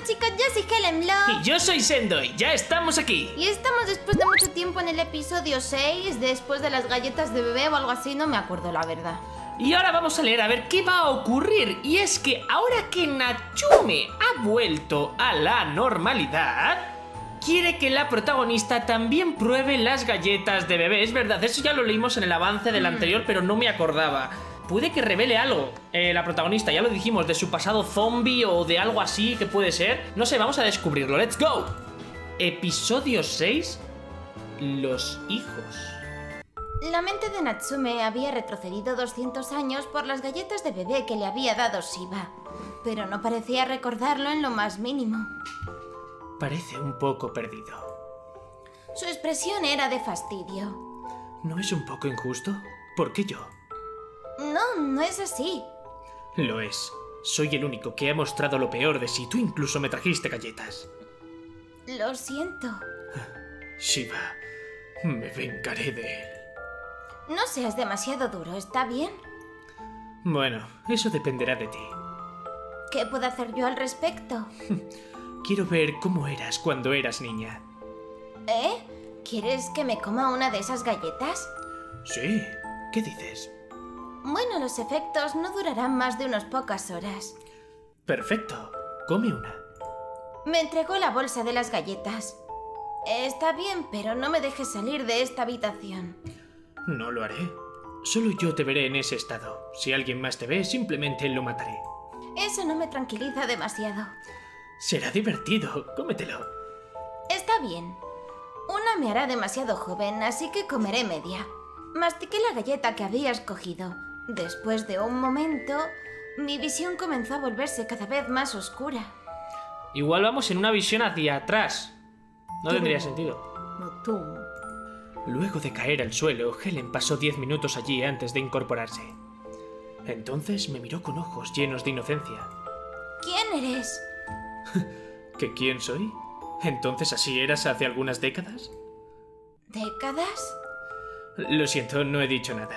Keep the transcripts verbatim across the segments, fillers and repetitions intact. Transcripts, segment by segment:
chicos, yo soy Helen Block. Y yo soy Sendo y ya estamos aquí. Y estamos después de mucho tiempo en el episodio seis, después de las galletas de bebé o algo así, no me acuerdo la verdad. Y ahora vamos a leer a ver qué va a ocurrir. Y es que ahora que Natsume ha vuelto a la normalidad, quiere que la protagonista también pruebe las galletas de bebé. Es verdad, eso ya lo leímos en el avance del mm. anterior, pero no me acordaba. Puede que revele algo, eh, la protagonista, ya lo dijimos, de su pasado zombie o de algo así que puede ser. No sé, vamos a descubrirlo. ¡Let's go! Episodio seis. Los hijos. La mente de Natsume había retrocedido doscientos años por las galletas de bebé que le había dado Shiba, pero no parecía recordarlo en lo más mínimo. Parece un poco perdido. Su expresión era de fastidio. ¿No es un poco injusto? ¿Por qué yo? No, no es así. Lo es. Soy el único que ha mostrado lo peor de sí. Tú incluso me trajiste galletas. Lo siento. Shiba, me vengaré de él. No seas demasiado duro, ¿está bien? Bueno, eso dependerá de ti. ¿Qué puedo hacer yo al respecto? Quiero ver cómo eras cuando eras niña. ¿Eh? ¿Quieres que me coma una de esas galletas? Sí. ¿Qué dices? Bueno, los efectos no durarán más de unas pocas horas. Perfecto. Come una. Me entregó la bolsa de las galletas. Está bien, pero no me dejes salir de esta habitación. No lo haré. Solo yo te veré en ese estado. Si alguien más te ve, simplemente lo mataré. Eso no me tranquiliza demasiado. Será divertido. Cómetelo. Está bien. Una me hará demasiado joven, así que comeré media. Mastiqué la galleta que había escogido. Después de un momento, mi visión comenzó a volverse cada vez más oscura. Igual vamos en una visión hacia atrás. No tendría sentido. No tú. Luego de caer al suelo, Helen pasó diez minutos allí antes de incorporarse. Entonces me miró con ojos llenos de inocencia. ¿Quién eres? ¿Que quién soy? ¿Entonces así eras hace algunas décadas? ¿Décadas? Lo siento, no he dicho nada.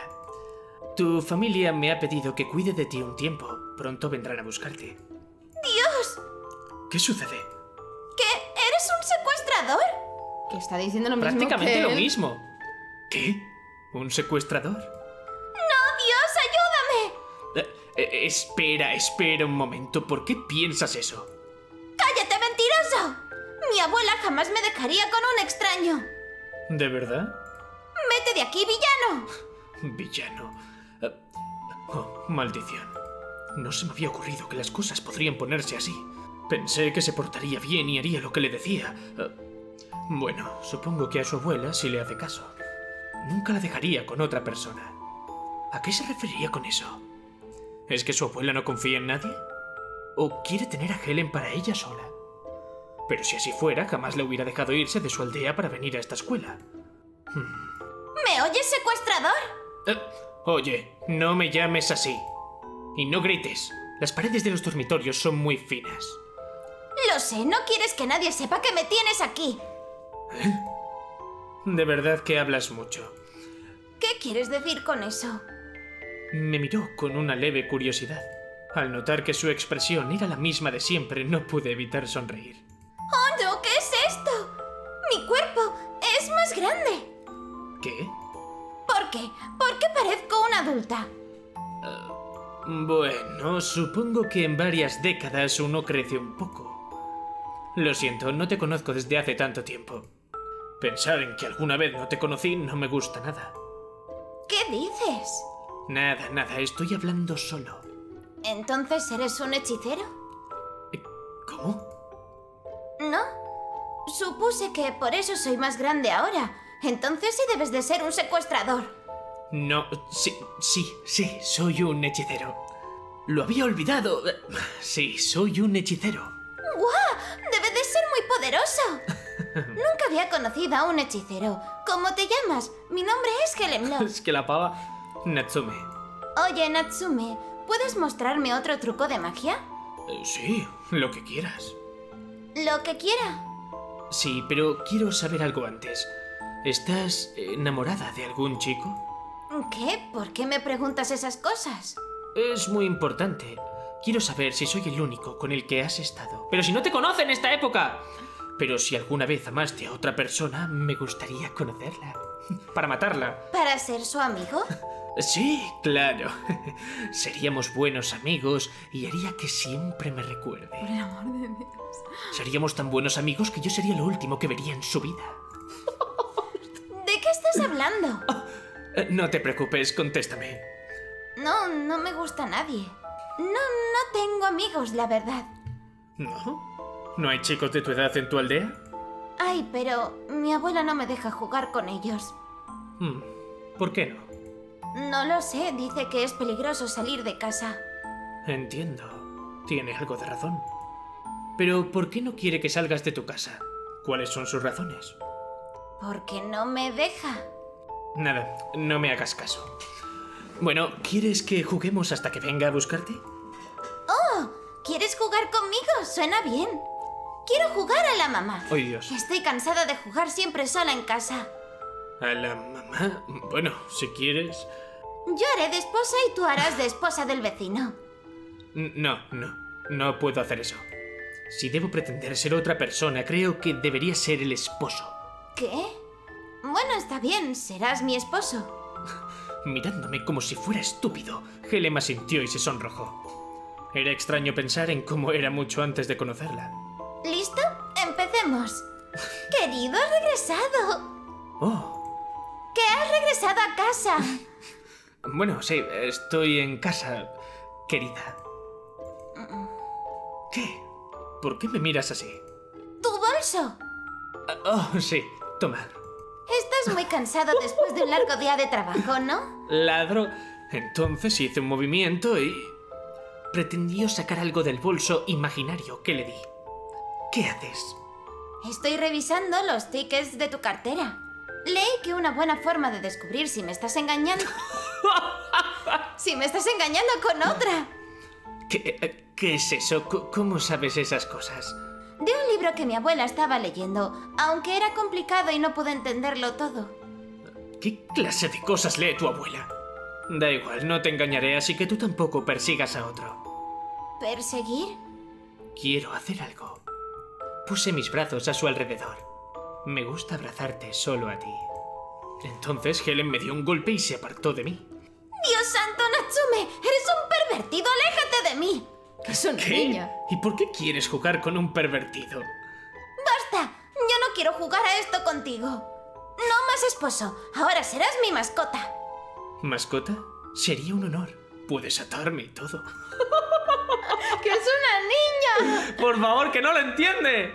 Tu familia me ha pedido que cuide de ti un tiempo. Pronto vendrán a buscarte. ¡Dios! ¿Qué sucede? ¿Que eres un secuestrador? ¿Que está diciendo lo mismo Prácticamente que lo él? mismo. ¿Qué? ¿Un secuestrador? ¡No, Dios, ayúdame! Eh, eh, espera, espera un momento. ¿Por qué piensas eso? ¡Cállate, mentiroso! Mi abuela jamás me dejaría con un extraño. ¿De verdad? ¡Vete de aquí, villano! Villano. Uh, oh, maldición. No se me había ocurrido que las cosas podrían ponerse así. Pensé que se portaría bien y haría lo que le decía. Uh, bueno, supongo que a su abuela sí le hace caso. Nunca la dejaría con otra persona. ¿A qué se referiría con eso? ¿Es que su abuela no confía en nadie? ¿O quiere tener a Helen para ella sola? Pero si así fuera, jamás la hubiera dejado irse de su aldea para venir a esta escuela. Hmm. ¿Me oyes, secuestrador? Eh, oye, no me llames así. Y no grites. Las paredes de los dormitorios son muy finas. Lo sé, no quieres que nadie sepa que me tienes aquí. ¿Eh? De verdad que hablas mucho. ¿Qué quieres decir con eso? Me miró con una leve curiosidad. Al notar que su expresión era la misma de siempre, no pude evitar sonreír. ¡Oh, no! ¿Qué es esto? ¡Mi cuerpo es más grande! ¿Qué? ¿Por qué? ¿Por qué parezco una adulta? Uh, bueno, supongo que en varias décadas uno crece un poco. Lo siento, no te conozco desde hace tanto tiempo. Pensar en que alguna vez no te conocí no me gusta nada. ¿Qué dices? Nada, nada, estoy hablando solo. ¿Entonces eres un hechicero? ¿Cómo? No. Supuse que por eso soy más grande ahora. Entonces sí debes de ser un secuestrador. No, sí, sí, sí, soy un hechicero. Lo había olvidado. Sí, soy un hechicero. ¡Guau! Debe de ser muy poderoso. Nunca había conocido a un hechicero. ¿Cómo te llamas? Mi nombre es Helen Block. Es que la pava... Natsume. Oye, Natsume, ¿puedes mostrarme otro truco de magia? Eh, sí, lo que quieras. Lo que quiera. Sí, pero quiero saber algo antes. ¿Estás enamorada de algún chico? ¿Qué? ¿Por qué me preguntas esas cosas? Es muy importante. quiero saber si soy el único con el que has estado. Pero si no te conoce en esta época. Pero si alguna vez amaste a otra persona, me gustaría conocerla. Para matarla. ¿Para ser su amigo? Sí, claro. Seríamos buenos amigos y haría que siempre me recuerde. Por el amor de Dios. Seríamos tan buenos amigos que yo sería lo último que vería en su vida. ¿De qué estás hablando? Oh, no te preocupes, contéstame. No, no me gusta nadie. No, no tengo amigos, la verdad. ¿No? ¿No hay chicos de tu edad en tu aldea? Ay, pero mi abuela no me deja jugar con ellos. Hmm, ¿por qué no? No lo sé, dice que es peligroso salir de casa. Entiendo. Tiene algo de razón. Pero, ¿por qué no quiere que salgas de tu casa? ¿Cuáles son sus razones? Porque no me deja. Nada, no me hagas caso. Bueno, ¿quieres que juguemos hasta que venga a buscarte? ¡Oh! ¿Quieres jugar conmigo? Suena bien. Quiero jugar a la mamá. ¡Ay, Dios! Estoy cansada de jugar siempre sola en casa. ¿A la mamá? Bueno, si quieres... Yo haré de esposa y tú harás de esposa del vecino. No, no. No puedo hacer eso. Si debo pretender ser otra persona, creo que debería ser el esposo. ¿Qué? Bueno, está bien, serás mi esposo. Mirándome como si fuera estúpido, Helen asintió y se sonrojó. Era extraño pensar en cómo era mucho antes de conocerla. ¿Listo? Empecemos. Querido, has regresado. Oh. ¿Que has regresado a casa? Bueno, sí, estoy en casa, querida. ¿Qué? ¿Por qué me miras así? ¡Tu bolso! Oh, sí, toma. Estás muy cansado después de un largo día de trabajo, ¿no? Ladro. Entonces hice un movimiento y... pretendió sacar algo del bolso imaginario que le di. ¿Qué haces? Estoy revisando los tickets de tu cartera. Leí que una buena forma de descubrir si me estás engañando... si me estás engañando con otra. ¿Qué, qué es eso? ¿Cómo sabes esas cosas? De un libro que mi abuela estaba leyendo, aunque era complicado y no pude entenderlo todo. ¿Qué clase de cosas lee tu abuela? Da igual, no te engañaré, así que tú tampoco persigas a otro. ¿Perseguir? Quiero hacer algo. Puse mis brazos a su alrededor. Me gusta abrazarte solo a ti. Entonces Helen me dio un golpe y se apartó de mí. ¡Dios santo, Natsume! ¡Eres un pervertido! ¡Aléjate de mí! ¡Que es una ¿Qué? niña! ¿Y por qué quieres jugar con un pervertido? ¡Basta! Yo no quiero jugar a esto contigo. No más esposo. Ahora serás mi mascota. ¿Mascota? Sería un honor. Puedes atarme y todo. ¡Que es una niña! ¡Por favor, que no lo entiende!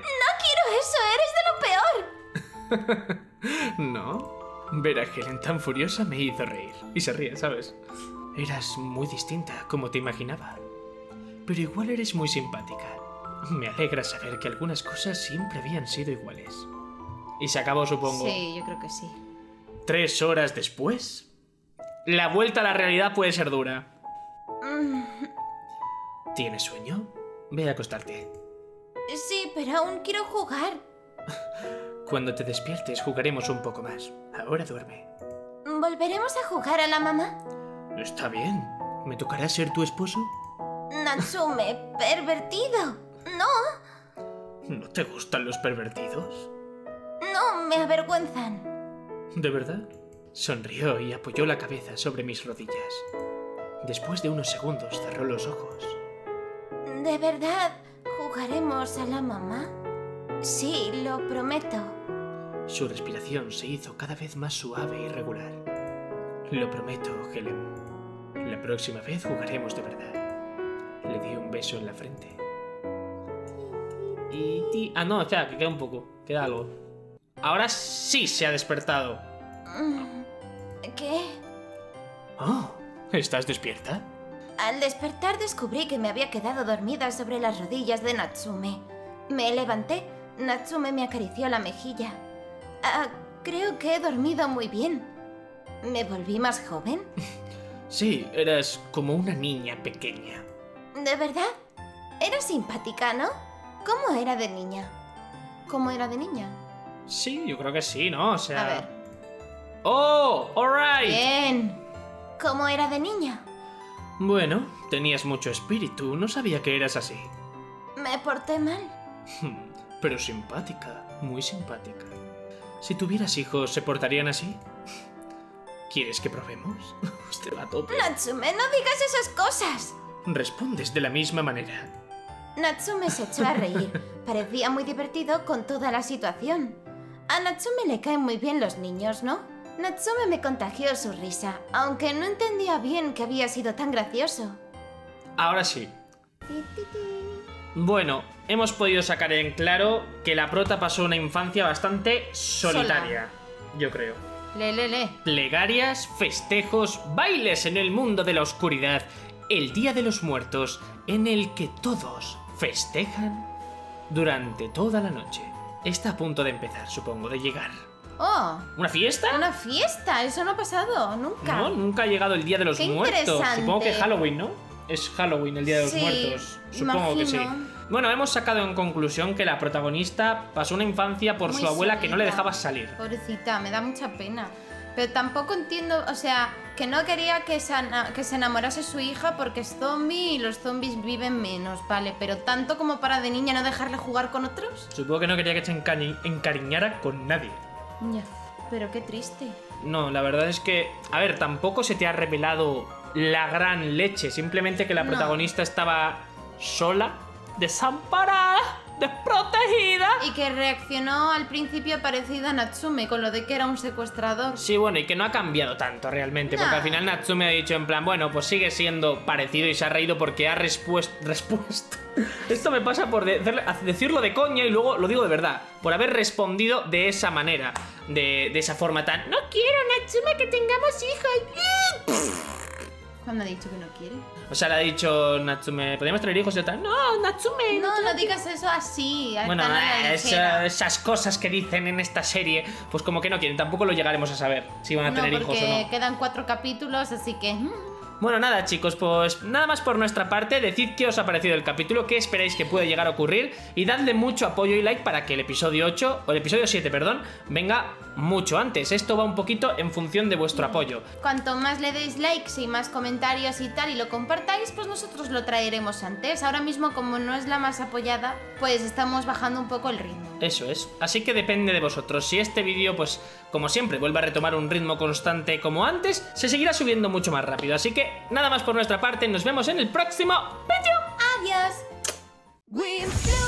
No quiero eso. Eres de lo peor. ¿No? Ver a Helen tan furiosa me hizo reír. Y se ríe, ¿sabes? Eras muy distinta, como te imaginaba. Pero igual eres muy simpática. Me alegra saber que algunas cosas siempre habían sido iguales. Y se acabó, supongo. Sí, yo creo que sí. ¿Tres horas después? La vuelta a la realidad puede ser dura. Mm, ¿Tienes sueño? Ve a acostarte. sí, pero aún quiero jugar. Cuando te despiertes jugaremos un poco más. Ahora duerme. ¿Volveremos a jugar a la mamá? Está bien. ¿Me tocará ser tu esposo? Natsume, pervertido. No, ¿No te gustan los pervertidos? no, me avergüenzan. ¿De verdad? Sonrió y apoyó la cabeza sobre mis rodillas. Después de unos segundos cerró los ojos. ¿De verdad jugaremos a la mamá? Sí, lo prometo. Su respiración se hizo cada vez más suave y regular. Lo prometo, Helen. La próxima vez jugaremos de verdad. Le di un beso en la frente. Y ti... Ah, no, espera, que queda un poco. Queda algo. Ahora sí se ha despertado. ¿Qué? Oh, ¿estás despierta? Al despertar descubrí que me había quedado dormida sobre las rodillas de Natsume. Me levanté. Natsume me acarició la mejilla. Ah, creo que he dormido muy bien. ¿Me volví más joven? Sí, eras como una niña pequeña. ¿De verdad? Era simpática, ¿no? ¿Cómo era de niña? ¿Cómo era de niña? Sí, yo creo que sí, ¿no? O sea... A ver. ¡Oh! ¡Alright! Bien. ¿Cómo era de niña? Bueno, tenías mucho espíritu, no sabía que eras así. Me porté mal. Pero simpática, muy simpática. Si tuvieras hijos, ¿se portarían así? ¿Quieres que probemos? Usted va a tope. Natsume, no digas esas cosas. Respondes de la misma manera. Natsume se echó a reír. Parecía muy divertido con toda la situación. A Natsume le caen muy bien los niños, ¿no? Natsume me contagió su risa, aunque no entendía bien que había sido tan gracioso. Ahora sí. Bueno, hemos podido sacar en claro que la prota pasó una infancia bastante solitaria, Sola. Yo creo. Le, le, le. Plegarias, festejos, bailes en el mundo de la oscuridad, el Día de los Muertos, en el que todos festejan durante toda la noche. Está a punto de empezar, supongo, de llegar. Oh. ¿Una fiesta? Una fiesta, eso no ha pasado, nunca. No, nunca ha llegado el Día de los Qué Muertos. interesante. Supongo que Halloween, ¿no? Es Halloween, el Día de los Sí, Muertos. Supongo que sí. imagino. Bueno, hemos sacado en conclusión que la protagonista pasó una infancia por Muy su abuela que no le solita. dejaba salir. Pobrecita, me da mucha pena. Pero tampoco entiendo, o sea, que no quería que se, que se enamorase su hija porque es zombie y los zombies viven menos, ¿vale? Pero tanto como para de niña no dejarle jugar con otros. Supongo que no quería que se encari- encariñara con nadie. Ya, pero qué triste. No, la verdad es que, a ver, tampoco se te ha revelado la gran leche. Simplemente que la No. protagonista estaba sola, desamparada, desprotegida. Y que reaccionó al principio parecido a Natsume con lo de que era un secuestrador. Sí, bueno, y que no ha cambiado tanto realmente, porque No. al final Natsume ha dicho en plan, bueno, pues sigue siendo parecido y se ha reído porque ha respuesto... respuesto. Esto me pasa por de- hacerle- decirlo de coña y luego lo digo de verdad, por haber respondido de esa manera, de, de esa forma tan... No quiero, Natsume, que tengamos hijos. ¿Cuándo ha dicho que no quiere? O sea, le ha dicho Natsume, ¿podríamos tener hijos? Y tal, no, Natsume. No, no digas eso así. Bueno, tan a la eh, ligera. esa- esas cosas que dicen en esta serie, pues como que no quieren, tampoco lo llegaremos a saber si van a No, tener hijos o porque no. quedan cuatro capítulos, así que... mm. Bueno, nada, chicos, pues nada más por nuestra parte. Decid qué os ha parecido el capítulo, qué esperáis que pueda llegar a ocurrir y dadle mucho apoyo y like para que el episodio ocho, o el episodio siete, perdón, venga mucho antes. Esto va un poquito en función de vuestro apoyo. Cuanto más le deis likes y más comentarios y tal y lo compartáis, pues nosotros lo traeremos antes. Ahora mismo, como no es la más apoyada, pues estamos bajando un poco el ritmo. Eso es. Así que depende de vosotros. Si este vídeo, pues, como siempre, vuelve a retomar un ritmo constante como antes, se seguirá subiendo mucho más rápido. Así que, nada más por nuestra parte. Nos vemos en el próximo vídeo. ¡Adiós! We